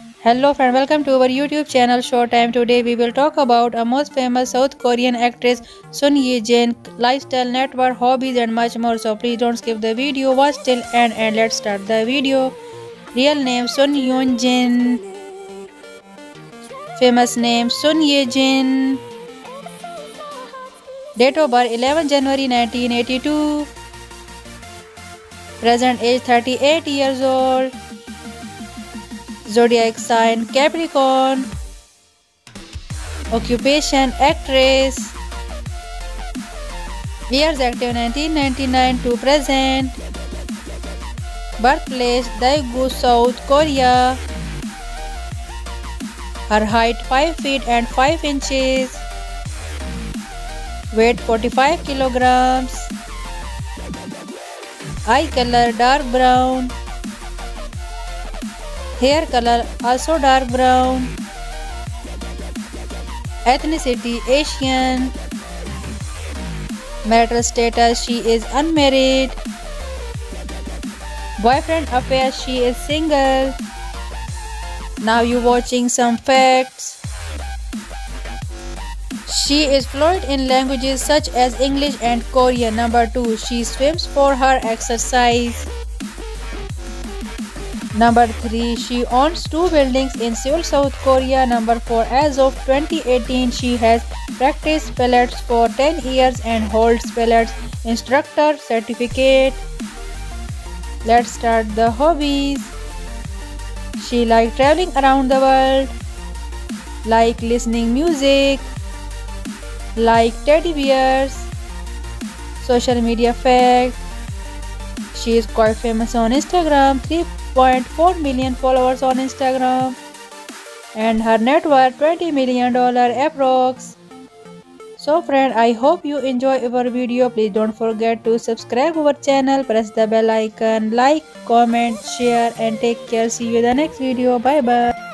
Hello friend, welcome to our YouTube channel Showtime. Today we will talk about a most famous South Korean actress Sun Ye-jin, lifestyle, network, hobbies and much more. So please don't skip the video, watch till end and let's start the video. Real name Sun Yeon-jin. Famous name Sun Ye-jin. Date of birth 11 January 1982. Present age 38 years old. Zodiac sign Capricorn. Occupation actress. Years active 1999 to present. Birthplace Daegu, South Korea. Her height 5 feet and 5 inches. Weight 45 kilograms. Eye color dark brown. Hair color also dark brown. Ethnicity Asian. Marital status she is unmarried. Boyfriend affair she is single. Now you watching some facts. She is fluent in languages such as English and Korean. Number 2. She swims for her exercise. Number 3. She owns 2 buildings in Seoul, South Korea. Number 4. As of 2018, she has practiced pilates for 10 years and holds pilates instructor certificate. Let's start the hobbies. She likes traveling around the world, like listening music, like teddy bears. Social media fact. She is quite famous on Instagram, 3.4 million followers on Instagram, and her net worth $20 million approx. So friend, I hope you enjoy our video. Please don't forget to subscribe our channel, press the bell icon, like, comment, share and take care. See you in the next video. Bye bye.